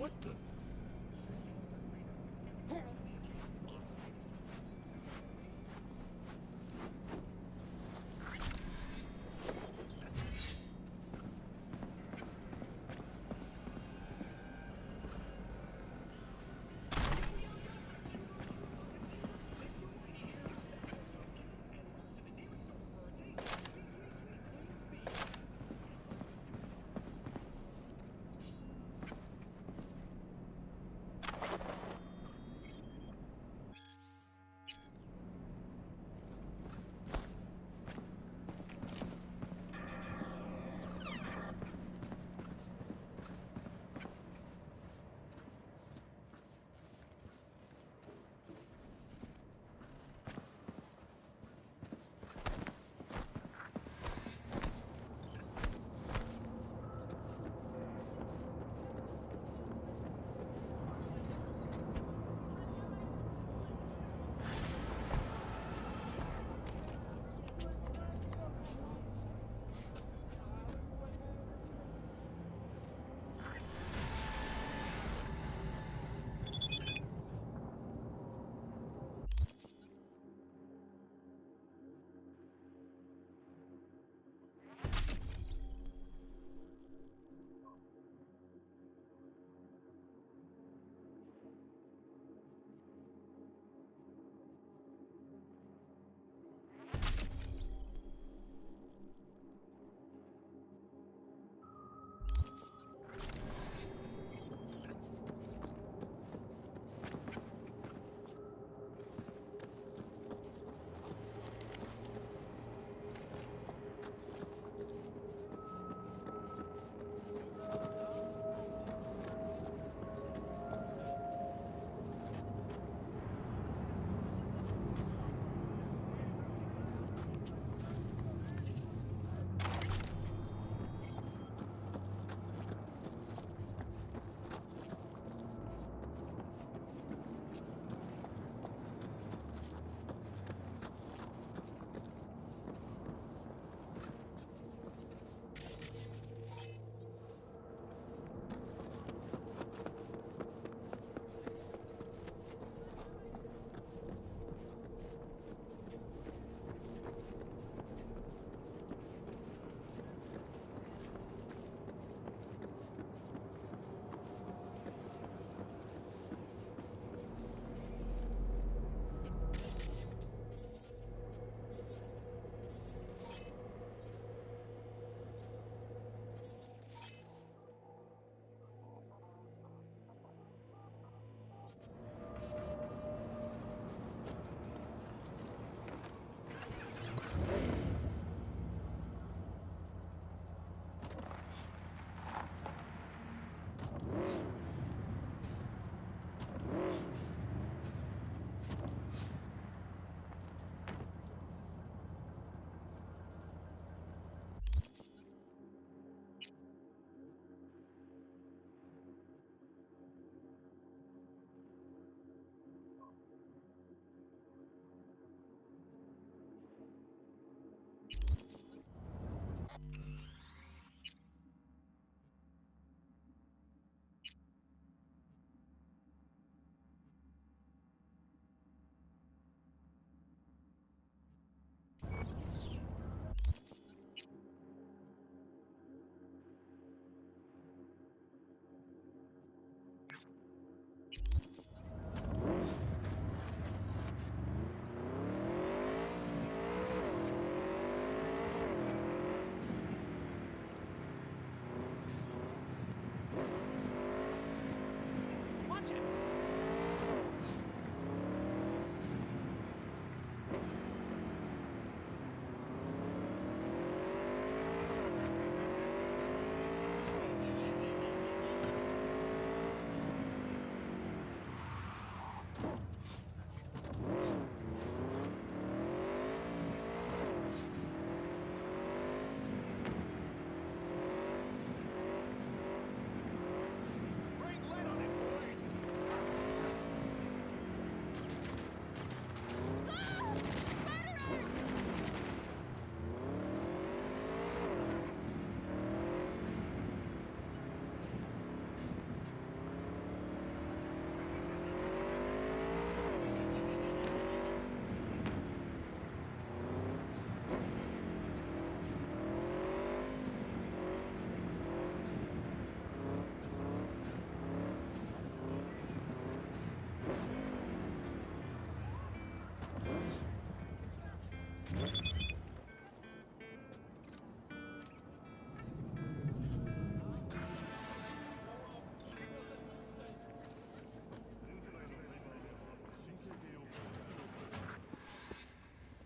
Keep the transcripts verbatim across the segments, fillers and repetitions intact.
What the?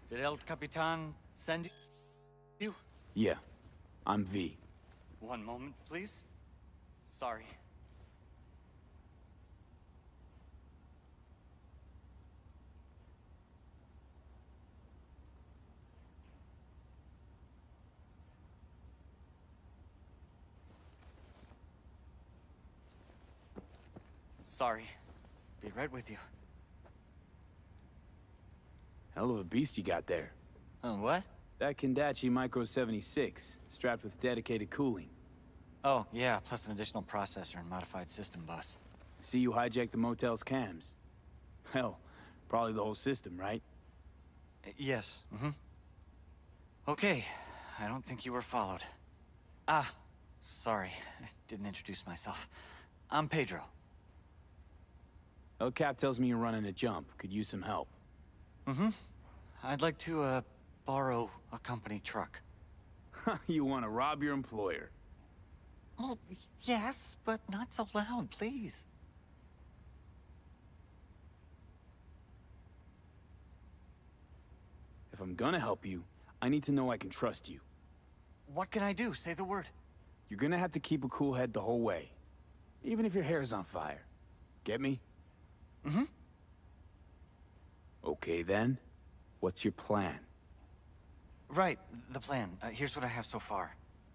Did El Capitan send you? Yeah, I'm V. One moment, please. Sorry. Sorry. Be right with you. Hell of a beast you got there. Oh, what? That Kendachi Micro seventy-six, strapped with dedicated cooling. Oh, yeah, plus an additional processor and modified system bus. See you hijacked the motel's cams. Hell, probably the whole system, right? Uh, yes, mm-hmm. Okay, I don't think you were followed. Ah, sorry, I didn't introduce myself. I'm Pedro. El Cap tells me you're running a jump. Could use some help. Mm-hmm. I'd like to, uh, borrow a company truck. You want to rob your employer? Well, yes, but not so loud, please. If I'm gonna help you, I need to know I can trust you. What can I do? Say the word. You're gonna have to keep a cool head the whole way. Even if your hair's on fire. Get me? Mm-hmm. Okay then. What's your plan? Right, the plan. Uh, here's what I have so far.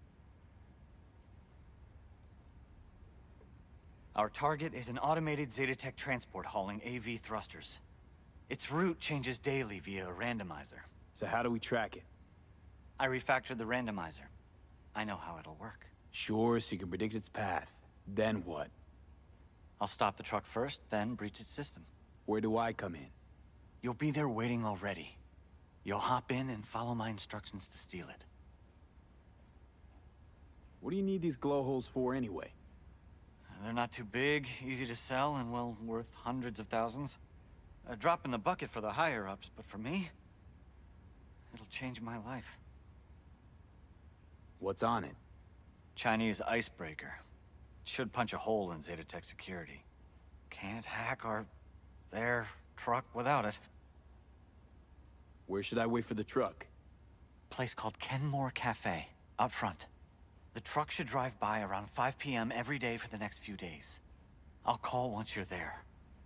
Our target is an automated Zetatech transport hauling A V thrusters. Its route changes daily via a randomizer. So how do we track it? I refactored the randomizer. I know how it'll work. Sure, so you can predict its path. Then what? I'll stop the truck first, then breach its system. Where do I come in? You'll be there waiting already. You'll hop in and follow my instructions to steal it. What do you need these glow holes for anyway? They're not too big, easy to sell, and well, worth hundreds of thousands. A drop in the bucket for the higher-ups, but for me, it'll change my life. What's on it? Chinese icebreaker. Should punch a hole in Zetatech security. Can't hack our... their truck without it. Where should I wait for the truck? Place called Kenmore Cafe, up front. The truck should drive by around five P M every day for the next few days. I'll call once you're there.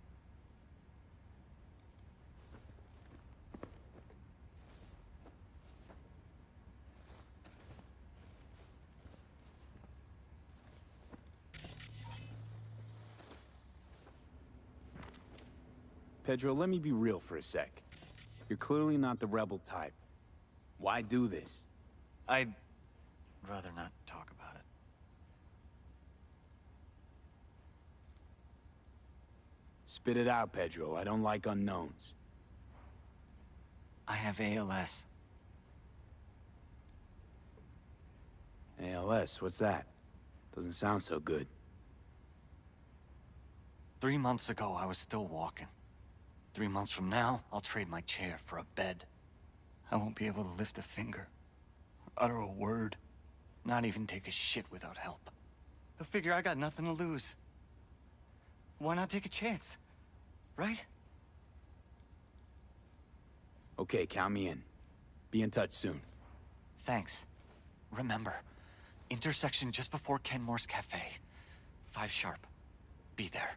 Pedro, let me be real for a sec. You're clearly not the rebel type. Why do this? I'd rather not talk about it. Spit it out, Pedro. I don't like unknowns. I have A L S. A L S, what's that? Doesn't sound so good. Three months ago, I was still walking. Three months from now, I'll trade my chair for a bed. I won't be able to lift a finger, or utter a word, not even take a shit without help. I figure I got nothing to lose. Why not take a chance, right? Okay, count me in. Be in touch soon. Thanks. Remember, intersection just before Kenmore's Cafe. Five sharp. Be there.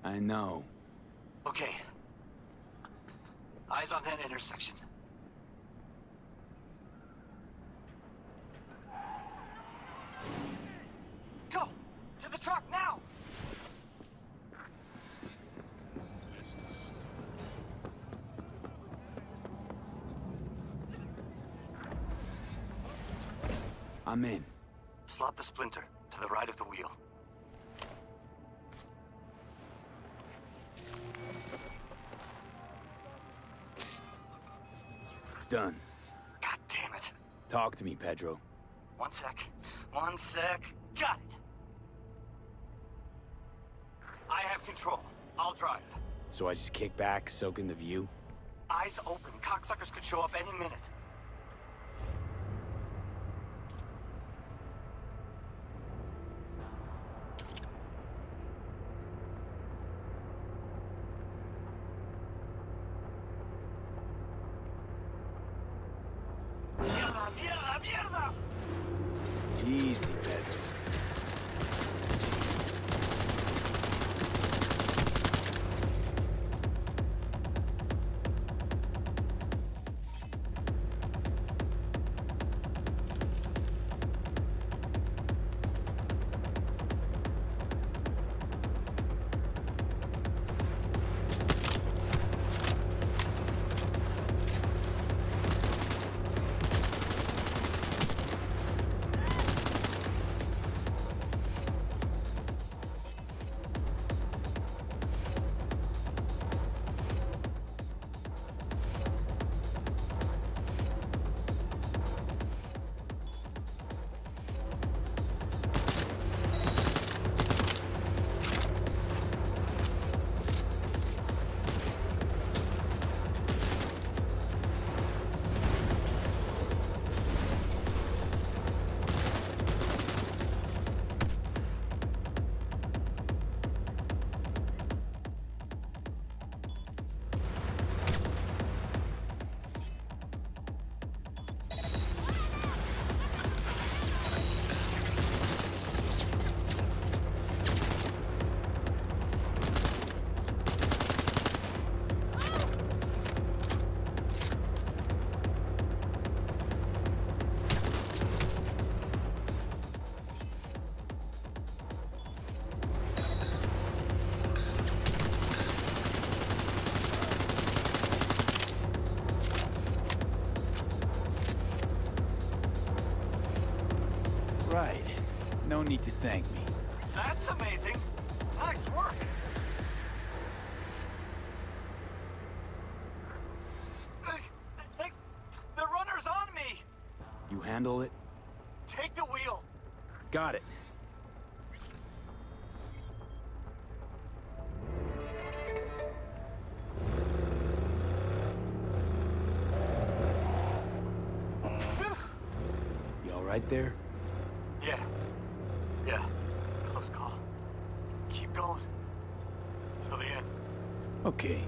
I know. Okay. Eyes on that intersection. Go! To the truck, now! I'm in. Slot the splinter to the right of the wheel. Done. God damn it. Talk to me, Pedro. One sec. One sec. Got it. I have control. I'll drive. So I just kick back, soak in the view? Eyes open. Cocksuckers could show up any minute. Mierda, mierda, mierda! Easy, Pedro. Right. No need to thank me. That's amazing. Nice work. They, they, the runner's on me. You handle it? Take the wheel. Got it. You all right there? Yeah. Yeah. Close call. Keep going. Till the end. Okay.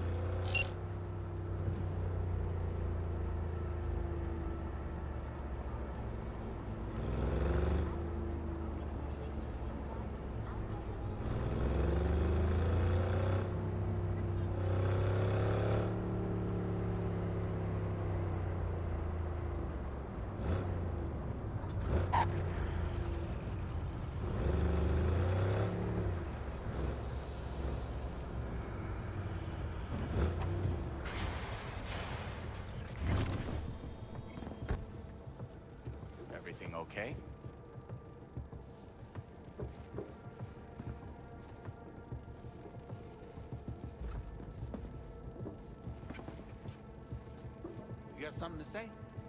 Everything okay? You got something to say?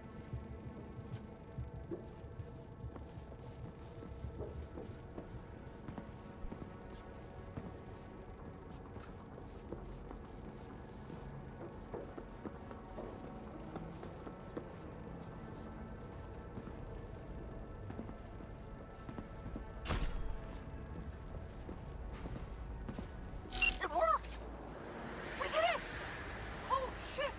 It worked! We did it! Holy shit!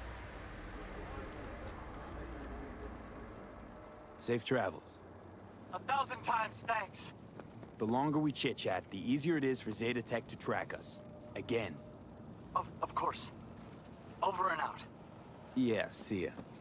Safe travels. A thousand times thanks. The longer we chit-chat, the easier it is for Zeta Tech to track us. Again. Of, of course. Over and out. Yeah, see ya.